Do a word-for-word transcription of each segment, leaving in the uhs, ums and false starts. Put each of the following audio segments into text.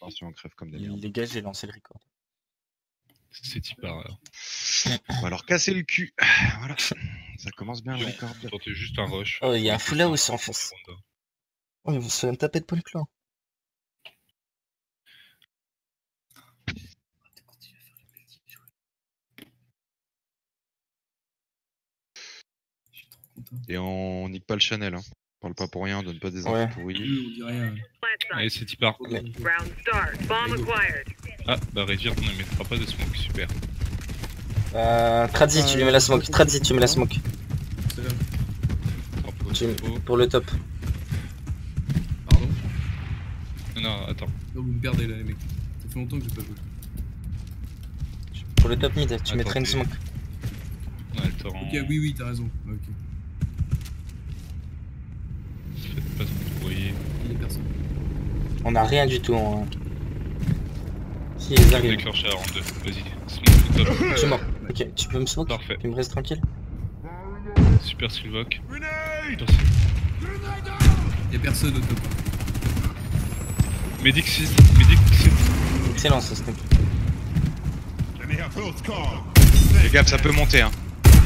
Attention, on crève comme des merdes. Les gars, j'ai lancé le record. C'est type par alors. On va leur casser le cul. Voilà. Ça commence bien le record. Tentez juste un rush. Oh, il y a un full house en face. Oh, il se fait me taper de pas le clan. Et on nique pas le Chanel. Hein. On parle pas pour rien, on donne pas des infos Ouais. pourries. On dit rien. Allez, c'est type par. Ah, bah réduire, on ne mettra pas de smoke, super. Euh, Tradzi, tu lui mets la smoke. Tradzi, tu mets la smoke. C'est là. Drapeau, Tu... drapeau. Pour le top. Pardon. Non, non, attends. Non, vous me perdez là, les mecs. Ça fait longtemps que j'ai pas joué. Pour le top mid, tu Attends, mettrais une t'es- smoke. Ouais, le torrent. Ok, oui, oui, t'as raison. Ok. Faites pas trop de bruit. Il y a personne. On a rien du tout. En... Si, ils arrivent. Déclencheur en deux. Vas-y. Smoke le top. Je suis mort. Ok, tu peux me smoke? Parfait. Tu me restes tranquille? Super Sylvoc. Il y a personne au top. Medic six. Medic six. Excellent ça, snipe. Fais gaffe, ça peut monter. Hein.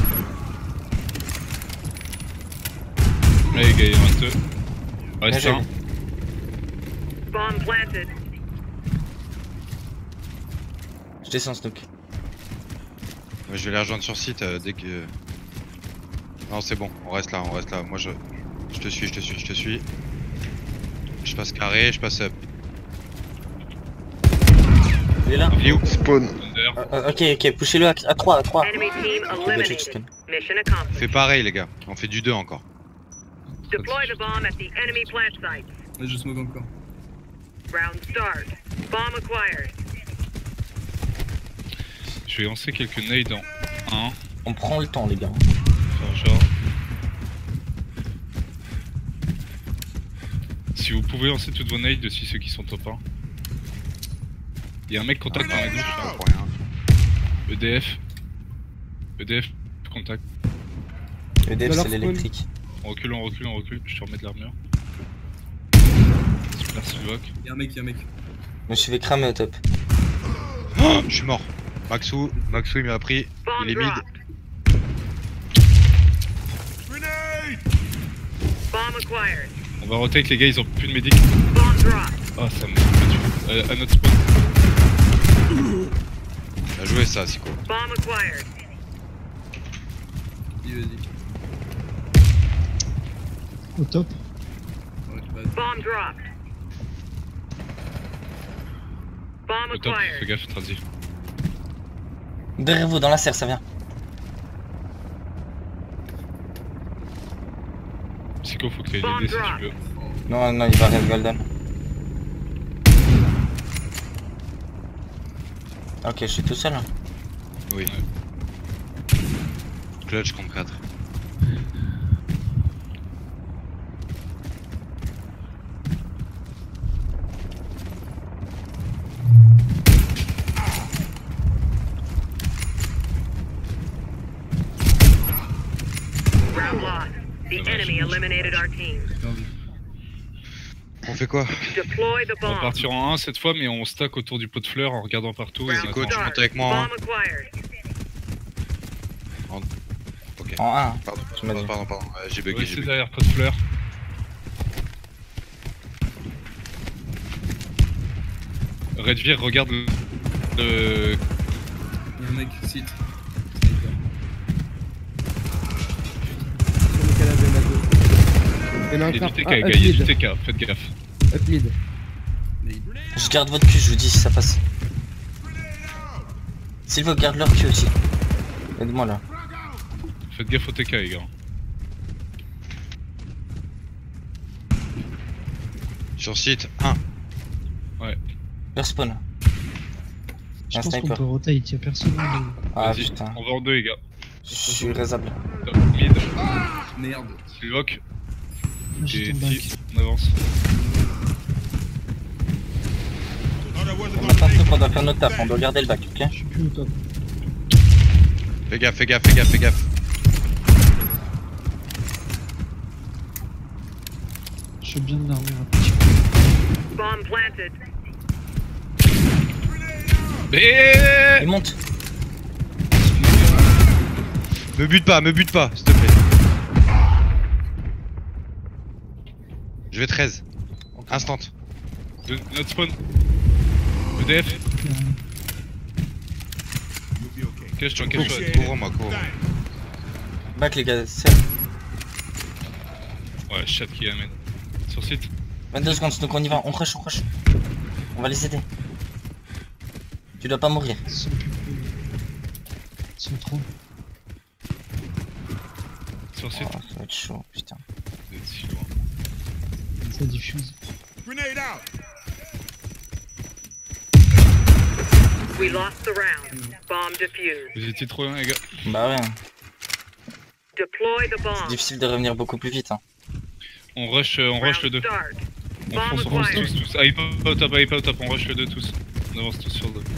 Allez, les gars, il en reste deux. Reste Bien un. joué. Bomb planted. Je descends Snook. Ouais, je vais les rejoindre sur site euh, dès que. Non, c'est bon, on reste là, on reste là. Moi je. Je te suis, je te suis, je te suis. Je passe carré, je passe up. Il est là? Il est où? Spawn. Under. Ah, ah, ok, ok, poussez-le à, à trois, à trois. Enemy team Ok, bah, je eliminated. chicken. Mission On accomplished. fait pareil les gars, on fait du deux encore. Deploy the bomb at the enemy plant site. Là, je smoke encore. Round start. Bomb acquired. Je vais lancer quelques nades en un. On prend le temps les gars. Faire genre. Si vous pouvez lancer toutes vos nades aussi ceux qui sont top un. Il y a un mec contact dans la gauche. Ah, pour rien. E D F. E D F contact. E D F c'est l'électrique. On recule, on recule, on recule. Je te remets de l'armure. Super Sylvoc. Il y a un mec, il y a un mec. Je me suis fait cramer au top. Oh, je suis mort. Maxou, Maxou il m'a pris. Bomb Il est mid. dropped. Bomb acquired. On va rotate les gars, ils ont plus de médic. Bomb dropped. Oh ça me fait tuer. Euh, à notre spawn. Bien joué ça, Siko. Bomb acquired. Vas-y, vas-y. Au top. Ouais, bah, Bomb dropped. Bomb Au top, fais acquired. gaffe, Trazi. Derrière vous, dans la serre, ça vient. Psycho, faut que t'aies l'aider si tu veux. Non, non, il va rien golden. Ok, je suis tout seul. Hein. Oui. Clutch contre quatre. Round lost. The enemy eliminated our team. j'ai envie. On fait quoi? Deploy the On va bomb. partir en un cette fois, mais on stack autour du pot de fleurs en regardant partout. Et on Siko, attend. tu montes avec moi. Hein. Bomb acquired. Ok. En un. Pardon, Tu m'as pardon, dit. pardon, pardon. Ouais, j'ai On va bugué, j'ai rester bugué. derrière pot de fleurs. Redvir, regarde le... le- Il y a un mec, site. Sur le canapé, il y en a deux. Il y en a un Il y a quart. du T K, Ah, les up gars, il y a du mid. T K, faites gaffe. Up mid. Je garde votre cul, je vous dis si ça passe. S'il faut, garde leur cul aussi. Aide-moi là. Faites gaffe au T K, les gars. Sur site, un. Leur spawn. Je Un pense qu'on sniper. peut rotate, y'a personne. Ah Vas-y, putain. on va en deux, les gars. Je suis raisable. Top, mid, Merde. Sylvoc, J'ai et ton back. si, on avance. On a pas un truc, on doit faire notre taf, on doit garder le bac, ok? Je suis plus au top. Fais gaffe, fais gaffe, fais gaffe, fais gaffe. Je suis bien de l'armure. Bomb planted. Mais Il monte. Me bute pas, me bute pas, s'il te plaît. Je vais treize. Instant. De notre spawn. E D F. Cache-toi, cache-toi. Couvre-moi, couvre. Back les gars, c'est Ouais, chat qui amène. Sur site. vingt-deux secondes, donc on y va, on rush, on rush. On va les aider. Tu dois pas mourir. Ils sont plus cool. Ils sont trop. Sur Oh, site. ça va être chaud, putain. Vous êtes si loin. Ça diffuse. We lost the round. Bomb defused. Vous étiez trop loin les gars. Bah ouais, Deploy the c'est bomb. difficile de revenir beaucoup plus vite. Hein. On rush, euh, on rush le Round deux. start. On Bomb fonce, on fonce acquired. tous, tous. Ah, il pas au top, ah, il pas au top, on rush le deux tous. On avance tous sur le deux.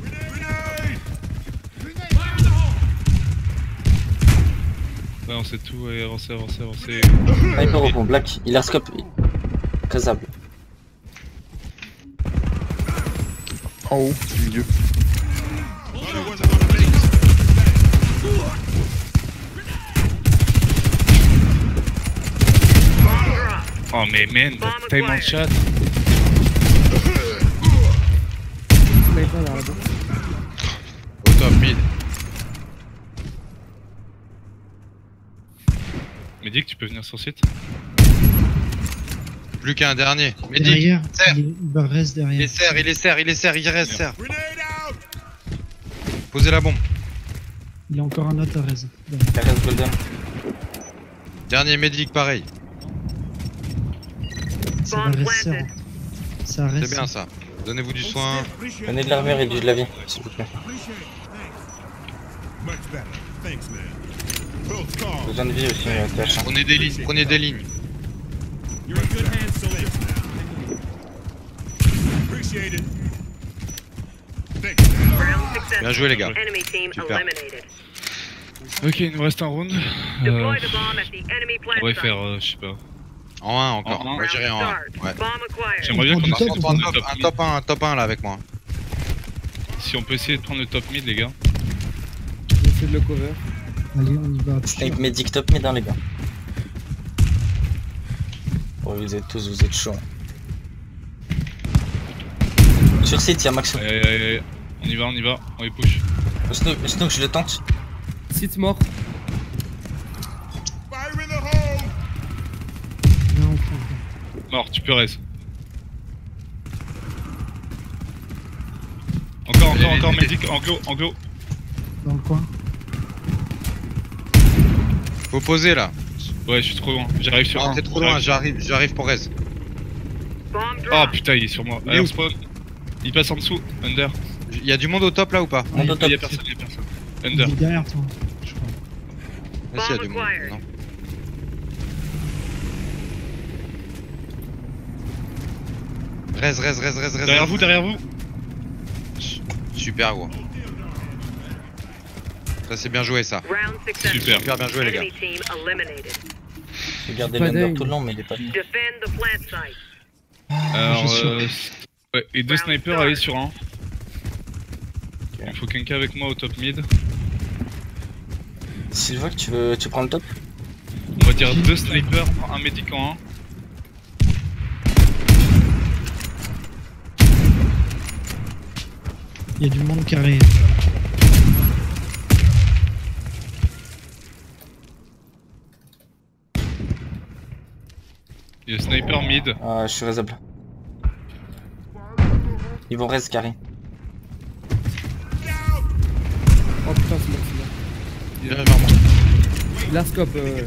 Ouais, on sait tout, ouais, avancez, avancez, avancez. Sniper au pont, Black, il a scope. Casable. En haut, milieu. Bomb drop. Oh mais man, Bomb t'as tellement de acquired. chat. Sniper là, là-bas. Au top, mid. Mais dis que tu peux venir sur site. Plus qu'un dernier. Medic. Derrière, serre. il, est- il reste Il est derrière. serre, il est serre, il est serre, il reste serre. Posez la bombe. Il y a encore un autre à raise. Il reste Golden. Dernier medic, pareil. Ça va Bomb reste serre. planted. Ça reste. C'est bien ça. Donnez-vous du soin. Donnez de l'armure et de la vie, s'il vous plaît. Besoin de vie aussi, euh, T H. Prenez des lignes, prenez des lignes. Round successful. Bien joué les gars. Enemy team Super. eliminated. Ok, il nous reste un round. Euh, Deploy the bomb at the enemy plant on va site. faire, euh, je sais pas. En un encore. En un. Moi j'irai en un. Round Ouais. start. Bomb acquired. J'aimerais bien On qu'on prend du essaie de top, prendre Un le top, top un mid. top un, un top un là avec moi. Si on peut essayer de prendre le top mid, les gars. J'essaie de le cover. Allez, on y va. Snipe medic top mid, hein, les gars. Oh, vous êtes tous, vous êtes chauds. Sur site, y'a Max. Aïe aïe aïe aïe. On y va, on y va, on les push. Snook, Snook, je le tente. Site mort. Non, on prend. Mort, tu peux reste. Encore, encore, encore, médic, anglo, anglo. Dans le coin. Faut poser là. Ouais, je suis trop loin, j'arrive sur Non, un. t'es trop loin, j'arrive, j'arrive pour res. Bomb Oh drop. putain, il est sur moi. Il est Allez, on où spawn. Il passe en dessous, under. Il y a du monde au top là ou pas? On Ouais, peut top. Y'a personne, y'a personne. Il Under. est derrière toi, je crois. Ah, si, il y a du monde. acquired. Non. Res, res, res, res, res. Derrière res. vous, derrière vous. Super gros. Ça c'est bien joué ça. Round successful. Super. Super bien joué les gars. Enemy team eliminated. J'ai gardé Pas l'under dingue. tout le long, mais il est pas venu. Defend the plant site. Alors, je suis- euh, ouais, et deux snipers, allez sur un. Il faut quelqu'un avec moi au top mid. Sylvain, tu veux, tu prends le top? On va dire deux snipers, un médic en un. Il y a du monde carré. Il y a sniper mid. Ah, je suis raisable. Ils vont reste carré. Oh putain, c'est mort, c'est mort. Viens vers moi. La scope. Euh,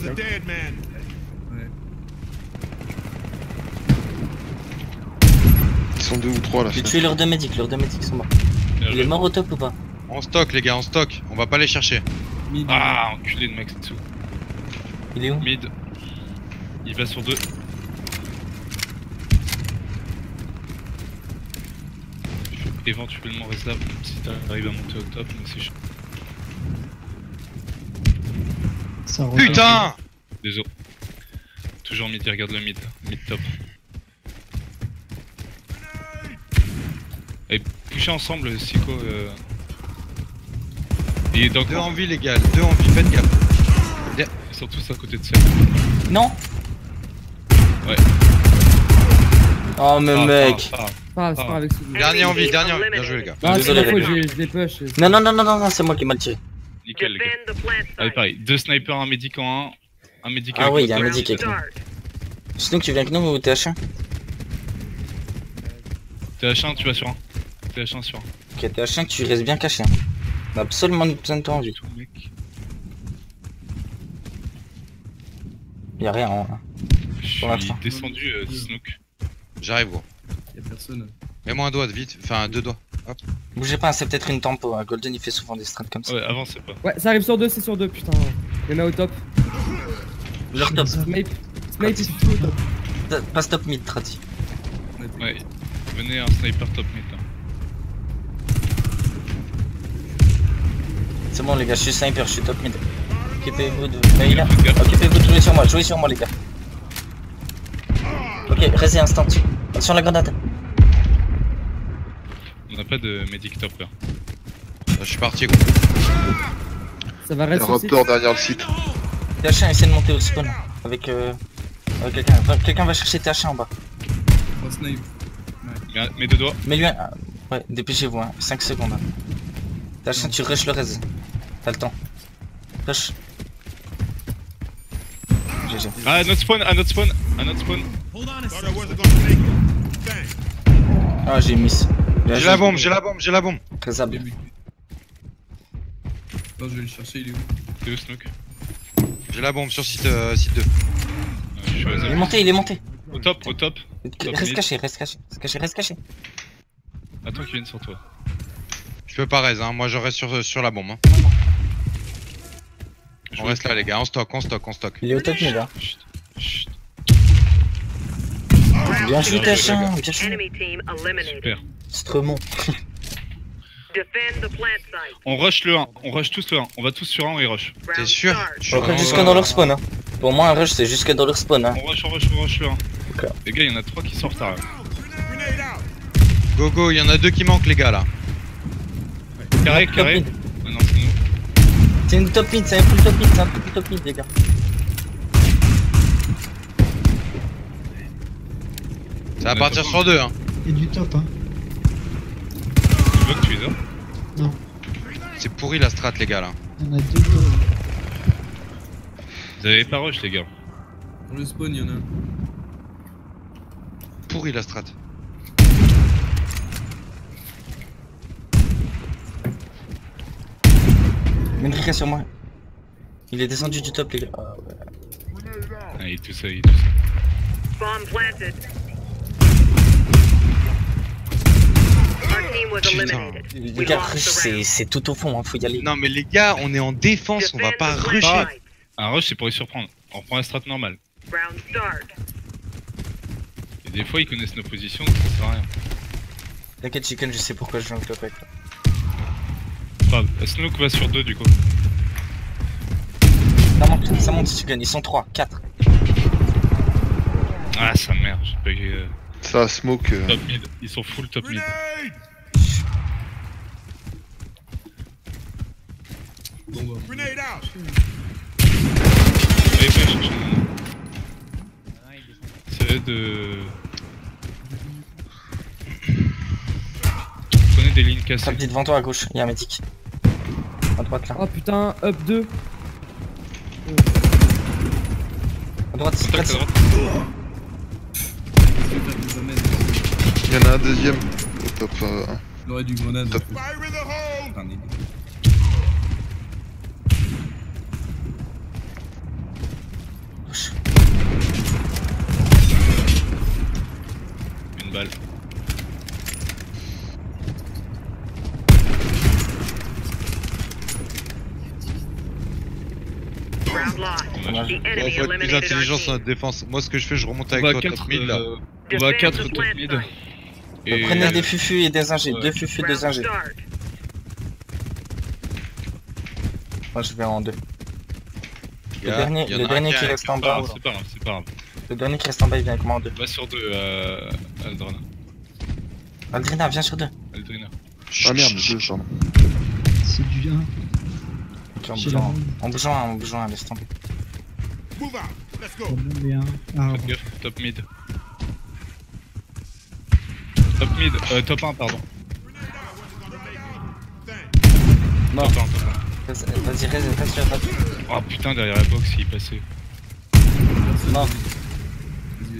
Ils sont deux ou trois là. J'ai tué leurs deux médics, leurs deux médics sont morts. Bien Il joué. est mort au top ou pas? On stock les gars, on stock. On va pas les chercher. mid. Ah, enculé de Max dessous. Il est où? Mid. Il va sur deux. Éventuellement réserve si t'arrives à monter au top, mais c'est chaud. Ça revient. Putain! Désolé. Toujours mid, il regarde le mid. Mid top. Allez, poussez ensemble, Siko. Euh... Il est dans le Deux coin. en vie les gars, deux en vie, faites gaffe. Ils sont tous à côté de ça. Non. Ouais. Oh mais Ah, mec. ah, ah. Pas, c'est Ah. pas avec celui-là. Dernier en vie, Enemy dernier en vie. eliminated. Bien joué les gars. Ah, c'est Désolé, la faute, les j'ai- je l'ai push. c'est- Non non non non non, non c'est moi qui ai mal tiré. Nickel les gars. Defend the plant Allez site. pareil, deux snipers, un médic en un, un médic Ah avec oui, l'autre. y a un Round médic avec nous. start. Sinon tu viens avec nous ou T H un? T H un, tu vas sur un. T H un sur un. Ok, T H un, tu restes bien caché. Hein. On a absolument besoin de toi en vie. Tout mec. Y'a rien. Hein. Je Pour suis l'instant. descendu euh, Snook. J'arrive gros. Y'a personne. Mets-moi un doigt de vite, enfin deux doigts. Hop. Bougez pas, c'est peut-être une tempo. Hein. Golden il fait souvent des strats comme ça. Ouais, avancez pas. Ouais, ça arrive sur deux, c'est sur deux, putain. Il y en a au top. Leur top. Snape. Snape, il est au top. Ta- Passe top mid, Trati. Ouais. Venez un sniper top mid là. C'est bon les gars, je suis sniper, je suis top mid. Occupez-vous de... Mais il a... Faites gaffe. Occupez-vous de jouer sur moi, jouez sur moi les gars. Ok, restez instant. Attention la grenade. On n'a pas de médic top là. Je suis parti gros. Ça va Il y a rester un aussi. Raptor derrière le site. T H un essaie de monter au spawn. Avec euh... avec quelqu'un. Va- Quelqu'un va chercher T H un en bas. trois snipe. Mets, mets deux doigts. Mais lui... ah, ouais, dépêchez-vous hein, cinq secondes. Hein. T H un, tu rush le res. T'as le temps. Rush. G G. Ah, notre spawn, à notre spawn, à notre spawn. Ah j'ai miss. Bien J'ai joué. la bombe, j'ai la bombe, j'ai la bombe. Raisable. Non, je vais le chercher, il est où? T'es où Snook? J'ai la bombe sur site, euh, site deux. Ouais, je suis au Il est hasard. monté, il est monté. Au top, au top. Reste mid. caché, reste caché, reste caché, reste caché. Attends qu'il vienne sur toi. Je peux pas raise, hein. Moi je reste sur, sur la bombe. Hein. Je On vois- reste là les gars, on stock, on stock, on stock. Il est au top mid là. Chut, chut, Bien joué T H un, joué, bien joué. Enemy team eliminated. super. Stremont. Defend the plant site. On rush le un, on rush tous le un. On va tous sur un, on y rush. T'es Round sûr? start. Je suis On rush vraiment jusque pas- dans leur spawn hein. Pour moi un rush c'est jusque dans leur spawn hein. On rush, on rush, on rush le un. Ok. Les gars, il y en a trois qui sont en retard là. Go go, il y en a deux qui manquent les gars là. Carré, Top carré. mid. Ah non, c'est nous. C'est une top mid, c'est un full top mid, c'est un full top mid les gars. Ça va partir sur deux hein. Et du top, hein. Tu veux que tu les as? C'est pourri la strat les gars là. Il y en a deux top. Vous avez pas rush les gars. Dans le spawn, il y en a un. Pourri la strat. Mendrika sur moi. Il est descendu du top les gars. Ah, ouais. Ah, il est tout seul, il est tout seul. Bomb planted. Our team was Putain. eliminated. Les We gars, lost rush the c'est round. c'est tout au fond, hein, faut y aller. Non mais les gars, on est en défense, on va Defend pas the plant rusher. site. Un rush, c'est pour les surprendre. On reprend la strat normale. Round start. Et des fois, ils connaissent nos positions, donc ça sert à rien. T'inquiète Chicken, je sais pourquoi je joue en top avec toi. Grave. Snook va sur deux du coup. Ça monte, ça monte Chicken, ils sont trois, quatre. Ah, sa mère, j'ai pas eu. euh, Ça smoke. euh, Top mid. Ils sont full top mid. Bon, bah. Allez, viens chercher. C'est eux de. Prenez des lignes cassées. Top mid devant toi à gauche, il y a un medic. À droite là. Oh putain, up deux. À droite, c'est Contact à quatre. droite. Je tape des amènes. Il y en a un deuxième au top euh, un. Il aurait du grenade. Top. Putain, négé. Gauche. Une balle. Round lost. Dommage. The Bon, enemy faut être plus eliminated our intelligent sur team. notre défense. Moi ce que je fais, je remonte On avec va toi quatre top mid là. euh, on va Defend quatre the top plant mid. site. Et Prenez des fufus et des ingés, Ouais. deux fufus, deux Round ingés. start. Moi je vais en deux. Le Gars, dernier, il y en le a un dernier qui qui a- reste en C'est pas bas. grave, c'est pas grave, c'est pas grave. Le dernier qui reste en bas il vient avec moi en deux. Va sur deux, euh, Aldron. Aldrina, viens sur deux. Aldrina. Ah merde, deux, pardon. C'est du un. Ok, on J'ai bouge la en bombe. on bouge en un, on bouge en un, laisse tomber. La bombe est un arbre. Faites gaffe, top mid. Top mid, euh, top un, pardon. Mort. Top un, top un. Vas-y, vas-y, reste, reste sur la table. Oh putain, derrière la box, il est passé. Mort. Vas-y, vas-y.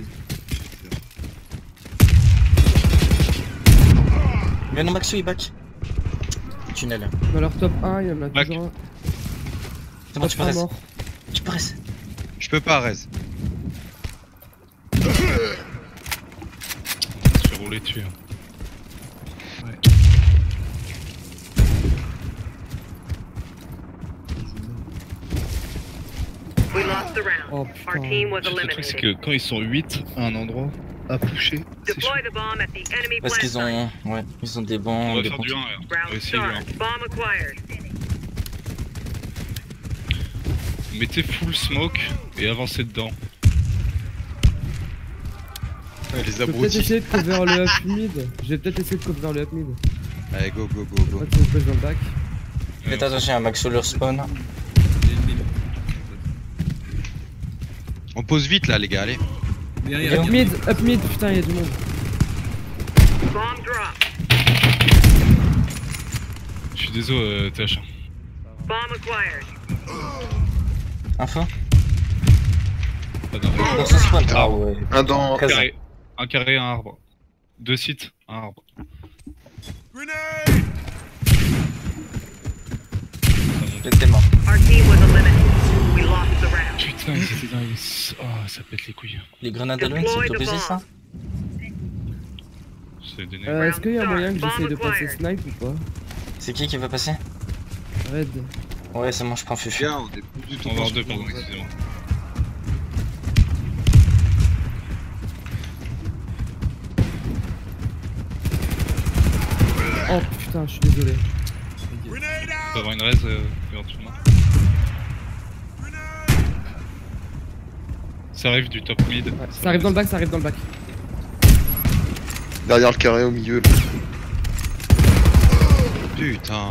Viens non Maxou, il back. Tunnel. Dans leur top un, il y en a Back. toujours un. C'est bon, tu peux Top un rester. mort. Tu peux rester. Je peux pas, Rez. On se fait rouler dessus. hein. We lost the round. Oh Our putain. team was Le truc, c'est eliminated. que quand ils sont huit à un endroit, à pusher, c'est chaud. Deploy the bomb at the enemy Parce plant qu'ils site. ont. Ouais, ils ont des On bons. va Des faire bons... du un, là. On va Round essayer du un. start. Bomb acquired. Mettez full smoke et avancez dedans. Les Je vais peut-être abrutis. essayer de cover le up mid. Je vais peut-être essayer de cover le up mid. Allez, go, go, go, go. Ouais, tu me pêches dans le back. Faites attention à Maxou leur spawn. Il y a une mine. On pose vite là, les gars, allez. Derrière, Up Up derrière. mid, up mid, putain, il y a du monde. Bomb drop. Je suis désolé, euh, T H. Bomb acquired. Info. Pas d'infos. Dans ce spawn. Ah ouais. Un dans. Un carré, un carré, un arbre. Deux sites, un arbre. J'étais mort. Our team was eliminated. We lost the round. Putain, ils étaient dans les... Oh, ça pète les couilles. Les grenades Halloween, c'est autorisé ça? C'est des Euh, Est-ce qu'il y a moyen que j'essaye de passer snipe ou pas? C'est qui qui veut passer? Red. Ouais, c'est moi, je prends Fufu. Gars, on est plus du tout On va dans en ce deux, coup, pardon, en fait. excusez-moi. Oh putain, je suis désolé. On peut avoir une raise euh, éventuellement. Ça arrive du top mid. Ouais, ça arrive dans le back, ça arrive dans le back. Derrière le carré au milieu. Là. Putain.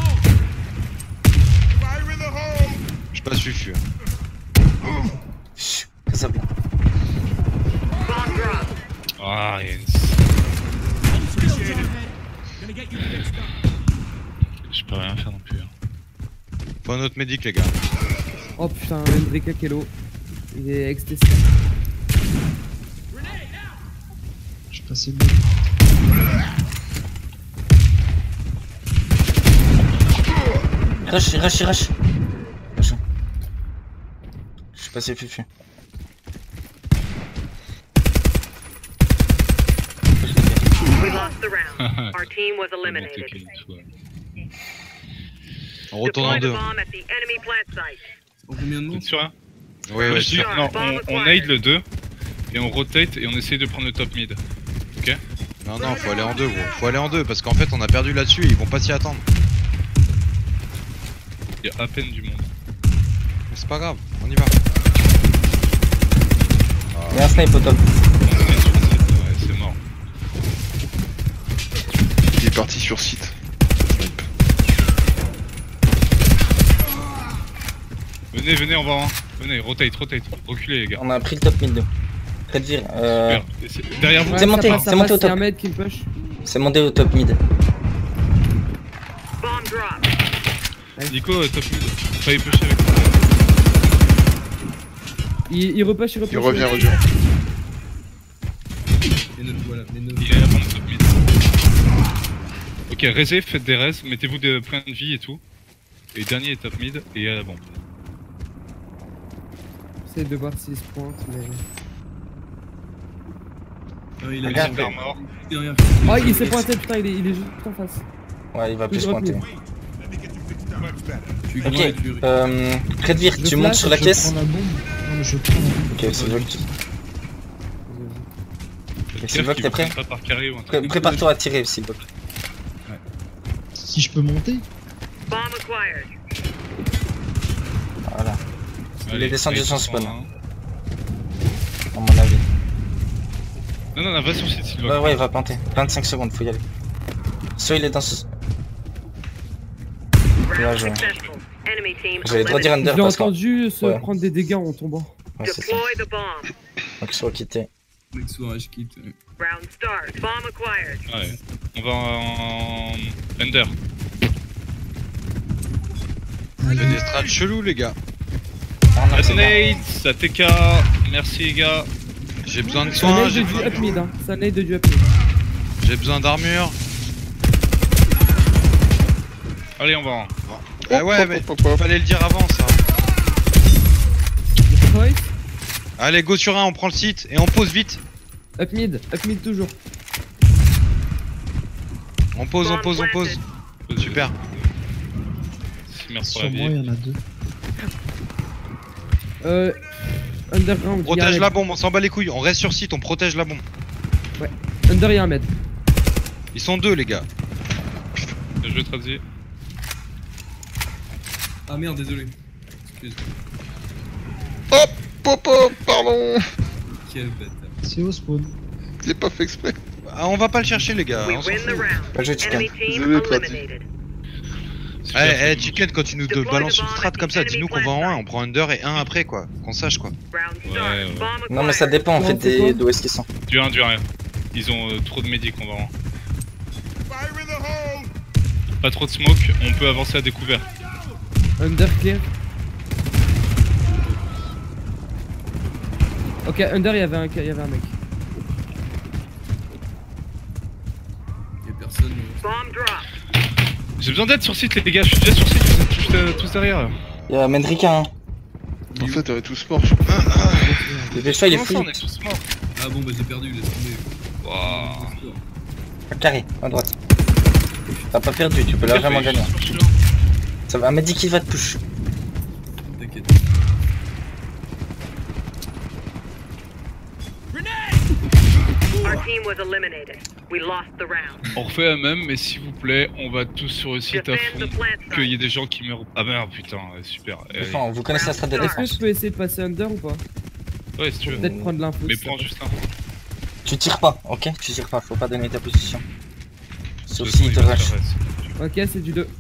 Je passe Fufu. Chut, que ça bien. Bomb drop. Ah, il y a une... Je peux rien faire non plus. hein. Faut un autre médic, les gars. Oh putain, Enrique Kello. Il est ex T C. Je passais bien. Rush, rush, rush. Rush. Je suis passé Fufu. We lost the round. Our team was eliminated. On retourne en Deploy the deux. bomb at the enemy plant site. En combien de T'es monde? sûr hein? Ouais, ouais, Je dis- sûr. non, on, on aide le deux et on rotate et on essaye de prendre le top mid. Ok? Non, non, faut aller en deux, gros. Faut aller en deux parce qu'en fait, on a perdu là-dessus et ils vont pas s'y attendre. Il y a à peine du monde. Mais c'est pas grave, on y va. Il y a un snipe au top. On est sur le site, ouais, c'est mort. Il est parti sur site. Snipe. Venez, venez, on va en. Venez, rotate, rotate. Reculez les gars. On a pris le top mid deux. Redvire, euh. Super. Et c'est- Derrière vous. Ouais, C'est ça monté, passe, ça c'est monté passe, au top. C'est un mec qui me push. C'est monté au top mid. Bomb drop. Nico, euh, top mid. Fallait pusher avec moi. Il, il repush, il repush. Il revient, revient. Les neuf, voilà, les neuf. Il est là pour le top mid. Ok, raisez, faites des raises, mettez-vous des points de vie et tout. Et dernier est top mid et à la bombe. J'essaie de voir s'il se pointe, mais. Ah, il a Regarde. Super mort. derrière. Oh, il s'est pointé, putain, il est, il est juste en face. Ouais, il va plus Plus se pointer. rapide. Je suis Ok, grand avec lui. euh. Redvire, Je tu montes flash, sur la Je caisse. prends la bombe. Non, mais je prends la bombe. Ok, c'est bon. tu- Faites c'est gaffe bon, qu'ils t'es vous prêt prennent pas par carré ou un truc. Pré- Prépare-toi à tirer, s'il vous plaît. Si je peux monter. Bomb acquired. Voilà, il Allez, est descendu allez, sans tous en spawn. un. à mon avis. Non, non, non, va sur site, Sylvain. Ouais, ouais, il va planter. vingt-cinq secondes, faut y aller. Soit il est dans ce. Là, Round je- successful. Enemy team J'avais le droit de dire eliminated. Je under l'ai parce que. entendu se Ouais. prendre des dégâts en tombant. Ouais, c'est ça. Deploy the bomb. Donc, soit quitté. Mec, soit rage kit. ouais. Round start. Bomb acquired. Ouais. On va en. Under. Il y a des strats chelous, les gars. Ah, non, c'est bien. Nate, A T K, merci les gars. J'ai besoin de Ça soins, nade j'ai du besoin, up mid, hein. Ça nade du up mid. j'ai besoin d'armure. Allez, on va en. Eh ouais, mais hop, hop, hop. fallait le dire avant, ça. Ouais. Allez, go sur un, on prend le site et on pose vite. Up mid, up mid toujours. On pose, on pose, on pose. Super. Merci pour Sur la moi, vie. il y en a deux. Euh. Underground. Protège il y a la un bombe, on s'en bat les couilles. On reste sur site, on protège la bombe. mec. Under, il y a un mètre. Ils sont deux, les gars. Je vais traduire. Ah merde, désolé. Excuse. Hop, hop, hop, pardon. Quel bâtard. C'est au spawn. Je l'ai pas fait exprès. Ah, on va pas le chercher, les gars. We on s'en win the fout. round. Pas joué, Chicken. Enemy team Désolé, Prati. eliminated. Super, Eh, eh, c'est Chicken, quand tu nous Deploy balances the une bomb strat at comme the ça, enemy dis-nous qu'on va en plant un, on prend under et un après, quoi. Qu'on sache, quoi. Round Ouais, start. ouais. Bomb acquired. Non, mais ça dépend en Non, fait c'est quoi des d'où est-ce qu'ils sont. Du un, du rien. Ils ont euh, trop de médics, on va en. Fire in the hole. Pas trop de smoke, on peut avancer à découvert. Under clear. Ok, under, il y avait un, il y avait un mec. Y'a personne. euh. Bomb drop. J'ai besoin d'aide sur site, les gars, je suis déjà sur site, vous êtes tous, euh, tous derrière. Il y a Mendrika, hein. En fait, on est tous morts. je crois. Dépêche-toi, il est Comment ça, free. on est tous morts. Ah bon, bah j'ai perdu, laisse tomber. Waouh. À carré, à droite. T'as pas perdu, tu peux largement gagner. Ça va, m'a dit qu'il va te push. T'inquiète. Our team was eliminated. We lost the round. On refait la même, mais s'il vous plaît, on va tous sur le site à Defend fond. the plant Qu'il y ait site. des gens qui meurent. Ah merde, putain, ouais, super. Allez. Défends, vous connaissez la strat de Est-ce que défense. je peux essayer de passer under ou pas? Ouais, si tu veux. Peut-être prendre l'info. Mais si ça prends passe. juste un. Tu tires pas, ok? Tu tires pas, faut pas donner ta position. Sauf De toute s'il te façon, il va rush. faire reste. Ok, c'est du deux.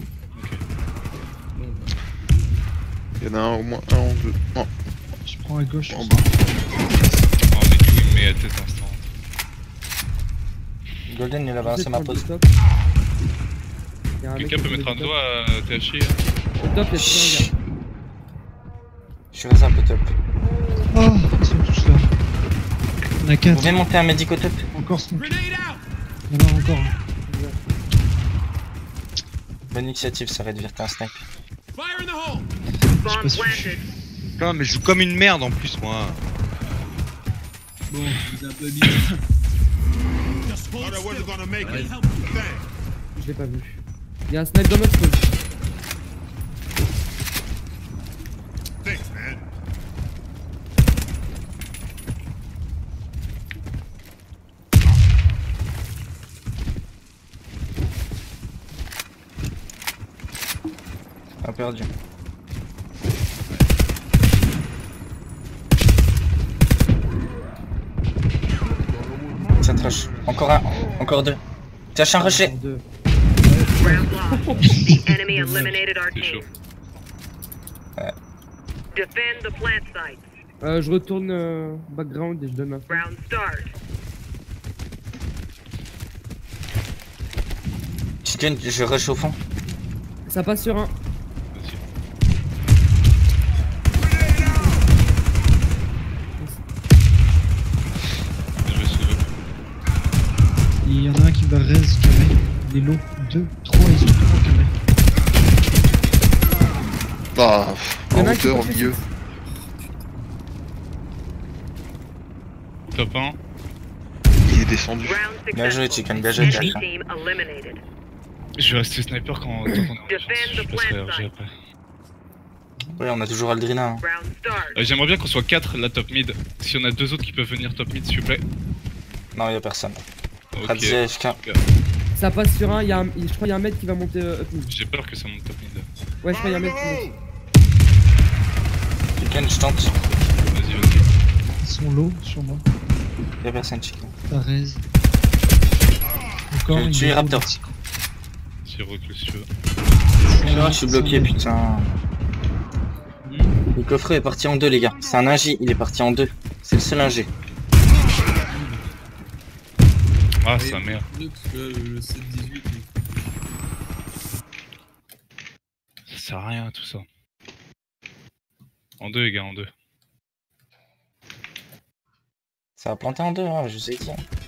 Il y en a un au moins un en deux. Non, Je prends à gauche. en bas. Oh, mais tout, il met à tête instant. Golden, il a Je vais balancé ma prendre pause. le top. Il y a un mec Quelqu'un qui peut fait mettre un le doigt à T H I top. Au top, il y a plus un gars. Je suis resté un peu top. Oh, ils sont tous là. Il y en a Vous quatre. pouvez monter un médico top? Encore son. Il y en a encore un. Bonne initiative, ça réduire un snipe. Fire in the hole. Bomb pas si- planted. Putain, mais je joue comme une merde en plus, moi. Bon, vous êtes un peu bizarre. Thought I wasn't gonna make it. Je l'ai pas vu. Il y a un snipe dans notre spawn. Thanks, man. A perdu. Ça trash. Encore un, encore deux. Tâche un rocher. En deux. Round lost. The enemy eliminated our C'est team. chaud. Defend the plant site. Euh, je retourne euh, background et je donne l'info. Round start. Chicken, je rush au fond. Ça passe sur un. Vas-y. Je vais sauver. Il y en a un qui va res carré. Il est low. Deux, trois, ils sont trois carré. Bah, pff, Il y en en a un qui hauteur, au peut milieu. Top un. Il est descendu. Round Bien joué, successful. Chicken, bien joué, Enemy Jack. team eliminated. Je vais rester sniper quand, tant qu'on est en Defend urgence. the Je passerai plant R G site. après. Ouais, on a toujours Aldrina. Hein. Round start. Euh, J'aimerais bien qu'on soit quatre la top mid. Si on a deux autres qui peuvent venir top mid, s'il vous plaît. Non, y'a personne. Ok. Radzi A F K. Ça passe sur un. Il y a un... Je crois qu'il y a un mec qui va monter euh, up mid. J'ai peur que ça monte top mid. Ouais, je crois qu'il y a un mec qui monte. Chicken, je tente. Vas-y, vas-y. Ils sont low sur moi. Y'a personne, Chicken. T'as raise. Encore Je il tue est Raptor. haut. Si reclus si tu veux. Non, je suis bloqué, putain. Le coffret est parti en deux, les gars. C'est un ingé, il est parti en deux. C'est le seul ingé. Ah, sa mère. Le, le sept dix-huit. Ça sert à rien tout ça. En deux, les gars, en deux. Ça va planter en deux, hein, je vous ai dit.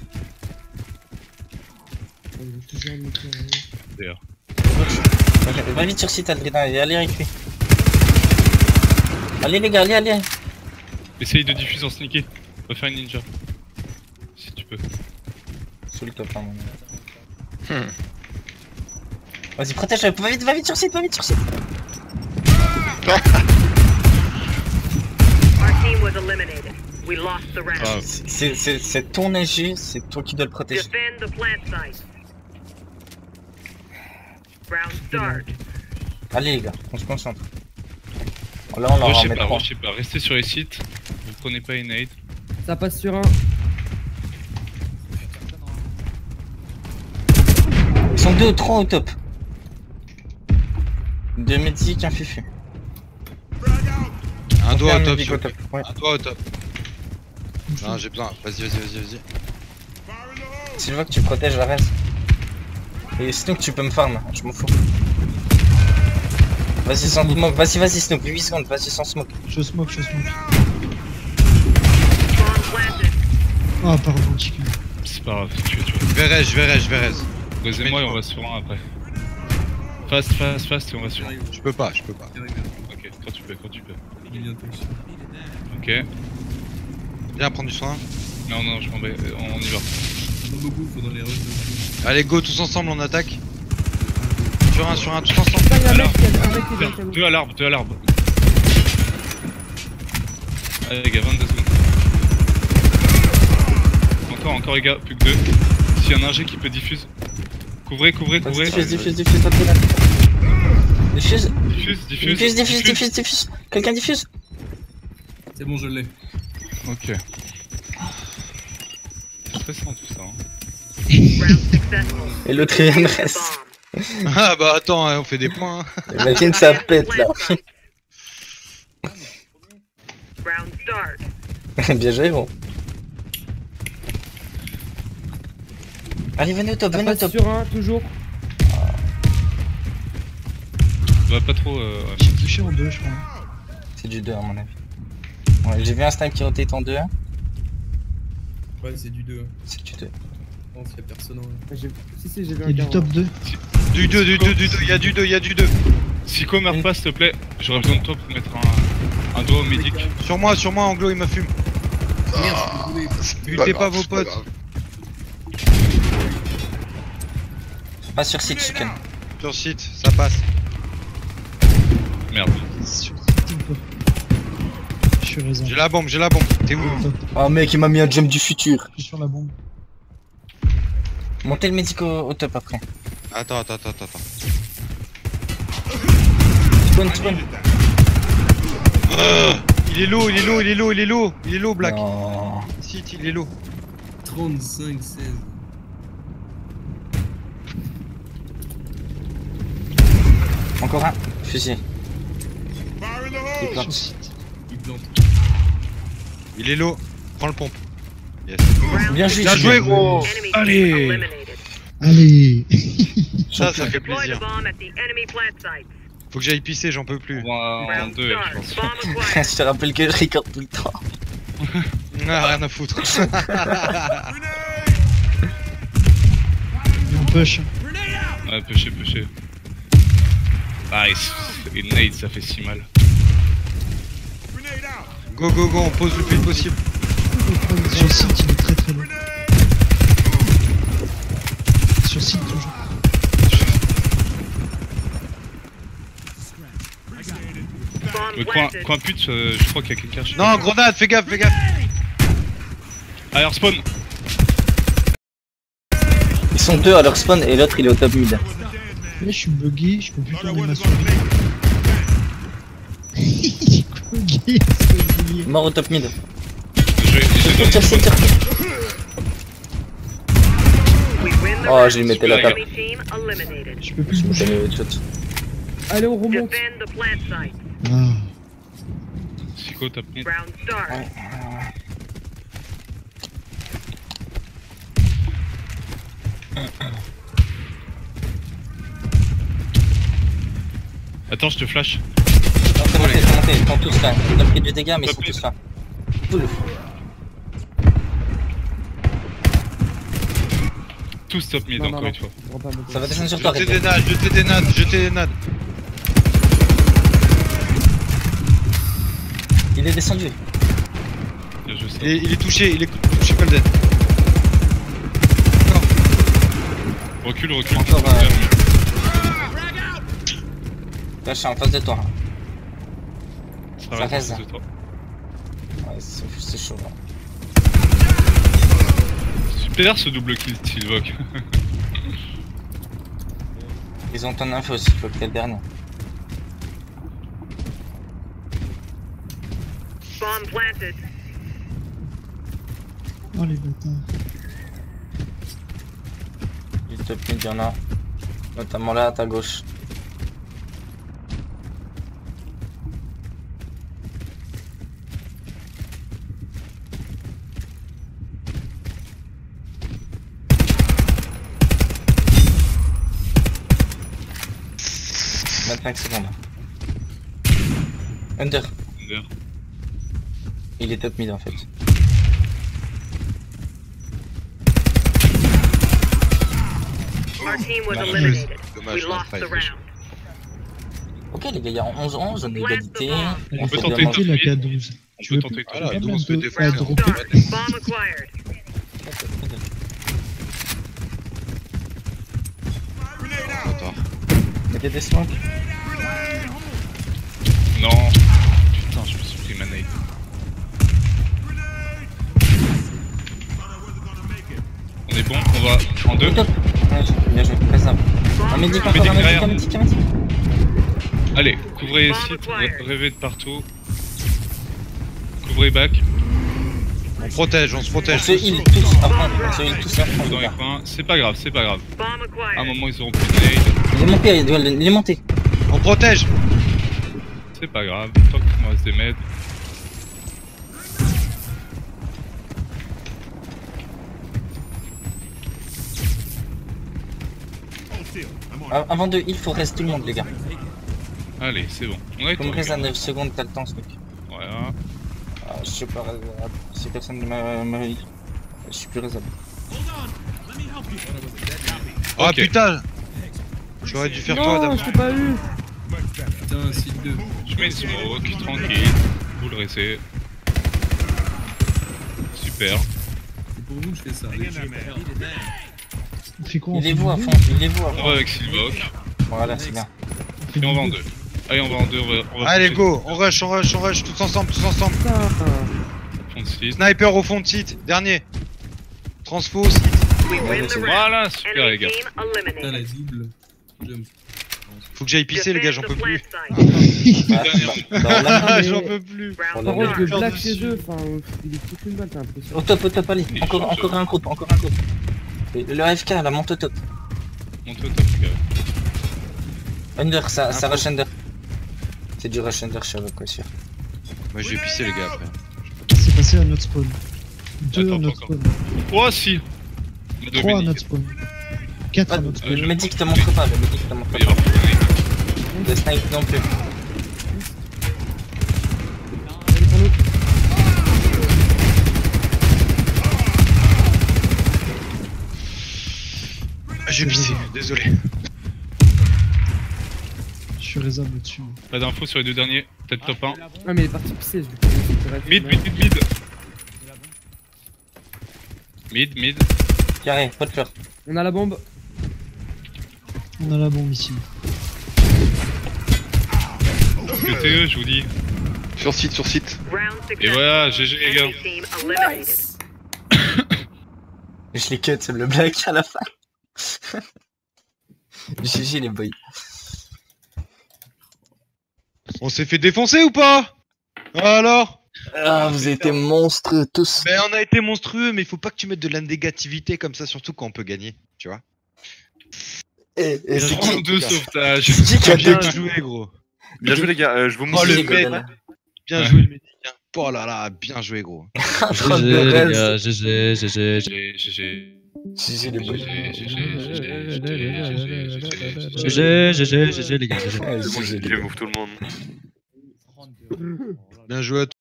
On est toujours en moteur, hein. D'ailleurs. Va vite sur site, Adrien, et allez avec lui. Allez les gars, allez, allez. Essaye de diffuser en sneaké. Va faire une ninja. Si tu peux. Sous le top, hein, mon gars. Hmm. Vas-y, protège-le, va vite, va vite sur site, va vite sur site. Our team was eliminated. We lost the round. Ah, C'est c'est- c'est ton ingé, c'est toi qui dois le protéger. Defend the plant site. Round start. Allez les gars, on se concentre. Là on leur en rushez met pas, trois. rushez pas. Restez sur les sites. Vous prenez pas une nade. Ça passe sur un. Ils sont deux ou trois au top. Deux médics, un fufu. Un On doigt fait au un top, médic s'il au vous plaît. top. Ouais. Un doigt au top. Non, j'ai besoin. Vas-y, vas-y, vas-y, vas-y. Si je vois que tu protèges la reste. Et Snook, tu peux me farm, je m'en fous. Vas-y sans smoke, vas-y, vas-y Snook, huit secondes, vas-y sans smoke. Je smoke, je smoke. Bomb planted. Ah, pardon, chicken. C'est pas grave, tu es, tu es. Je vais raise, je vais raise, je vais raise. Posez-moi et on va sur un après. Fast, fast, fast et on va sur un. J'arrive, Je peux pas, je peux pas. j'arrive. Ok, quand tu peux, quand tu peux. Il est bientôt. Ok. Viens prendre du soin. Non, non, je m'en vais. On y va. Pas beaucoup, faudra les rush de Allez, go, tous ensemble, on attaque. Sur un, sur un, tous ensemble. Putain, y'a un Alors, mec, y'a un mec qui est dans le canon. Deux à l'arbre, deux à l'arbre. Allez les gars, vingt-deux secondes. Encore, encore les gars, plus que deux. S'il y a un ingé qui peut diffuse. Couvrez, couvrez, Vas-y, couvrez. diffuse, diffuse, diffuse, Adrien. Diffuse, Diffuse, diffuse. diffuse, diffuse, diffuse, diffuse. Quelqu'un diffuse. C'est bon, je l'ai. Ok. C'est stressant tout ça. Hein. Round successful. Et l'autre il Defuse the reste. bomb. Ah bah attends, hein, on fait des points. hein. Imagine ça pète là. Round start. Bien joué gros. Allez, venez au top, Ça venez au passe top. sur un, toujours. Va pas trop. Euh, ouais. J'ai touché en deux, je crois. C'est du deux à mon avis. Ouais, j'ai vu un snipe qui rotate en deux, hein. Ouais, c'est du deux. C'est du deux. Je pense qu'il y a personne en Ah, j'ai- Si, si, j'ai vu Il y un a du gars. top deux. Du deux, du deux, du deux, y'a du deux, y'a du deux. Sico, meurs pas s'il te plaît. J'aurais besoin de toi pour mettre un, un doigt au médic. Sur moi, sur moi, Anglo, il me fume. Ah, Butez pas vos potes. Pas sur site, chicken. Sur site, ça passe. Merde. Sur site, ou pas. Je suis raison. J'ai la bombe, j'ai la bombe. T'es où? Top. Oh mec, il m'a mis un jump du futur. Je suis sur la bombe. Montez le médic au, au top après. Attends, attends, attends, attends. Spawn, spawn. Ah, il est low, il est low, il est low, il est low. Il est low, Black. Non. Site, il est low. trente-cinq seize. Encore un. Fusil. Il Sur plante. site. Il plante. Il est low. Prends le pompe. Yes. Round Bien joué, Bien chicken. joué, gros. Enemy team Allez. eliminated. Allez. Ça, ça fait Deploy the plaisir. bomb at the enemy plant site. Faut que j'aille pisser, j'en peux plus. On va en Round deux, je start. pense. Bomb acquired. Je te rappelle que je record tout le temps. Ah, rien à foutre. Et on push. Ouais, pêchez, pêchez. Ah, et et nade, ça fait si mal. Go, go, go, on pose le plus vite possible. Sur site, il est très très loin. Sur site, toujours. Bomb Le coin, planted. coin pute, euh, je crois qu'il y a quelqu'un. je sais Non, pas. grenade, fais gaffe, fais gaffe. Alors spawn. Ils sont deux à leur spawn et l'autre il est au top mid. Là, je suis bugué, je peux plus tourner ma souris. Bugué, c'est délire. Mort au top mid. Je vais- je vais Tire, tire, tire, tire. We win the Oh, round. je lui mettais la tape. Enemy team eliminated. Je peux plus Je bouger. mettais le headshot. Allez, on remonte. Defend the plant site. Ah. Psycho, t'as pris. Round start. Ouais. Attends, je te flash. Non, c'est monté, c'est monté, ils sont tous là. On a pris du dégât, mais ils sont tous là. Tout le Tous top mid Non, non, encore non. une fois. On va pas monter. Ça va descendre sur toi, Jetez des Red. nades, jetez des nades, jetez des nades. Il est descendu. Bien joué ça. Il est, il est touché, il est touché Golden. Recule, recule. Encore, euh, Là, je suis en face de toi. Ça ça reste reste. en face de toi. Ouais, c'est c'est chaud là. Super ce double kill Silvoc. Ils ont ton info aussi, il faut que t'es le dernier. Bomb planted. Oh les bâtards. Du top mid, il y en a. Notamment là à ta gauche. vingt-cinq secondes. Under. Under. Il est top mid en fait. Our team was Dommage. eliminated. Dommage, We on a lost failli the fléchir. round. Ok les gars, il y a onze onze, on est égalité. Elle On a peut fait tenter bien monter top la mid. K douze. On Tu peut veux tenter plus- top Voilà, pas douze même peut de- défendre. à Round dropper. start. Bomb acquired. Attends. Mettez des smokes. Non. Putain, je me suis pris ma nade. On est bon, on va en deux. Top. Ouais, bien joué, très simple. Un médic encore, Médic un médic, derrière. un médic, un médic. Allez, couvrez les sites, ré- rêvez de partout. Couvrez back, On protège, on se On protège. se heal tous, après, on se heal tous après, dans les les gars. coins. C'est pas grave, c'est pas grave. Bomb À un acquired. moment, ils auront plus de nade. Il est monté, il doit- il est monté. On protège. C'est pas grave, tant qu'il me reste des meds. A- Avant de heal, faut rester tout le monde, les gars. Allez, c'est bon. On a été Comme les reste à gars. neuf secondes, t'as le temps, ce mec. Voilà. Ah, je sais pas, euh, si personne ne m'a m'a heal. Je suis plus raisonnable. Ah Ok. putain. J'aurais dû faire toi Non, d'abord. je t'ai pas eu. Putain, site deux. Je mets une smoke, tranquille. Vous le restez. Super. C'est pour vous que je fais ça. On fait quoi? On Il est fait vous à du fond, deux il est vous à On va fond. avec Silvoc. Voilà, c'est bien. On fait Et du on va en deux. deux. Allez, on va en deux. On va, on va Allez pousser. go, on rush, on rush, on rush, tous ensemble, tous ensemble. Putain. Fond de site. Sniper au fond de site, dernier. Transfo, site. We win the round. Voilà, super les Enemy gars. team Putain, la eliminated. double. Jump. Faut que j'aille pisser les gars, j'en peux Defend plus. the plant site. Ah, Dernier bah, round. bah, on l'a- Ah, mais- j'en peux plus. Round Par Par contre, start. le Faire black dessus. chez eux, enfin, il est toute une balle, t'as l'impression. Au top, au top, allez. Encore, encore un groupe, encore un groupe. Et le A F K, la monte au top. Monte au top, les gars. Under, ça, ça rush under. C'est du rush under, je suis quoi sûr. Moi je vais pisser les gars après. C'est passé à notre spawn. Deux Attends, à notre pas spawn. Oh, si. On a deux Trois à médics. notre spawn. Quatre Ah, à notre spawn. le medic te montre pas, le medic te montre Il va y pas. avoir plus de nade. Le snipe non plus. Allez, pour nous. Ah, j'ai pissé, désolé. Je suis raisable dessus. Pas d'infos sur les deux derniers. Peut-être top un. Ah, mais il est parti pisser, je vais Mid, mid, mid, mid. Mid, mid. Carré, pas de fleur. On a la bombe. On a la bombe ici. Que T E, je vous dis. Sur site, sur site. Round Et successful. voilà, G G les gars. Enemy team eliminated. Je les cut, c'est le black à la fin. G G les boys. On s'est fait défoncer ou pas? Alors? Ah, vous avez été monstrueux tous. Mais on a été monstrueux, mais il faut pas que tu mettes de la négativité comme ça, surtout quand on peut gagner, tu vois. Et, et c'est qui, trente-deux sauvetages. c'est qui qui a Bien dé- joué, gros. Bien joué les gars, euh, je vous Oh, montre le G G, mec. Golden. Bien Ouais. joué le médicien. Oh là là, bien joué, gros. trente de G G, les res. gars, G G, G G, G G. G G, G G. G G les boules. G G, G G, G G, les gars, G G. Ouais, G G les je boules. move tout le monde. Bien joué à